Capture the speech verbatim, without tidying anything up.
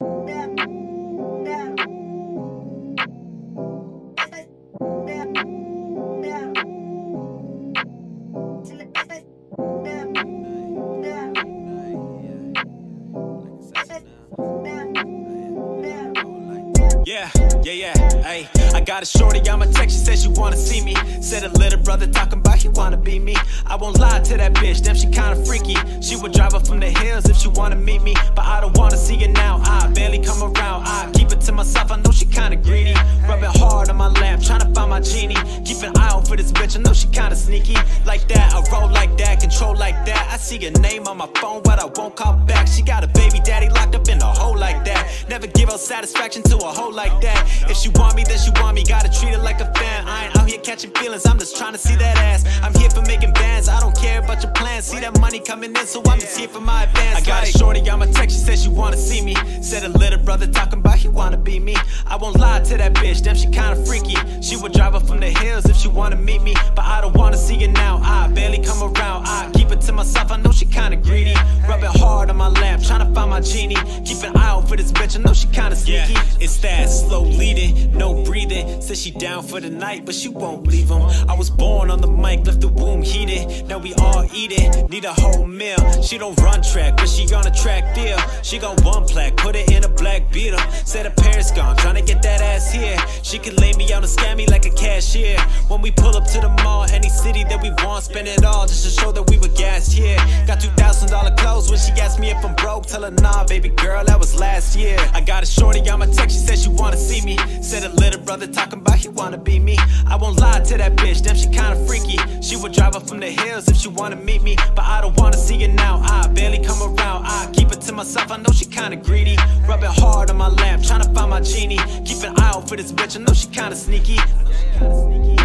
Yeah, yeah, yeah, ayy. I got a shorty on my text, she said she wanna see me. Said a little brother talking about he wanna be me. I won't lie to that bitch, damn she kinda freaky. She would drive up from the hills if she wanna meet me, but I don't wanna see her now, I barely come around. I keep it to myself, I know she kinda greedy. Rubbing hard on my lap, tryna find my genie. Keep an eye out for this bitch, I know she kinda sneaky. Like that, I roll like that, control like that. I see her name on my phone, but I won't call back. She got a baby daddy locked up in a hole like that. Never give her satisfaction to a hoe like that. If she want me, then she want me, gotta treat her like a fan. I ain't out here catching feelings, I'm just trying to see that ass. I'm here for making bands, I don't care about your plans. See that money coming in, so I'm just here for my advance. I got a shorty on my text, she said she wanna see me. Said a little brother talking about he wanna be me. I won't lie to that bitch, damn she kinda freaky. She would drive up from the hills if she wanna meet me, but I don't wanna see her now, I barely come around. I keep it to myself, I know she kinda greedy. Rubbing hard on my lap, tryna find my genie. Keep an eye out for this bitch, I know she kinda sneaky. Yeah, it's that slow leading, no breathing. Said she down for the night, but she won't leave him. I was born on the mic, left the womb heated. Now we all eat it, need a whole meal. She don't run track, but she on a track deal. She got one plaque, put it in a black beetle. Said her parents gone, tryna get that ass here. She could lay me out and scam me like a cashier. When we pull up to the mall, any city that we want, spend it all just to show that we were gassed here. Got two thousand dollar clothes when she asked me if I'm broke. Tell her nah, baby girl, that was last year. I got a shorty on my text, she said she wanna see me. Said a little brother talking about he wanna be me. I won't lie to that bitch, damn she kinda freaky. She would drive up from the hills if she wanna meet me, but I don't wanna see her now, I barely come around. I keep it to myself, I know she kinda greedy. Rubbing hard on my lap, tryna find my genie. Keep an eye out for this bitch, I know she kinda sneaky.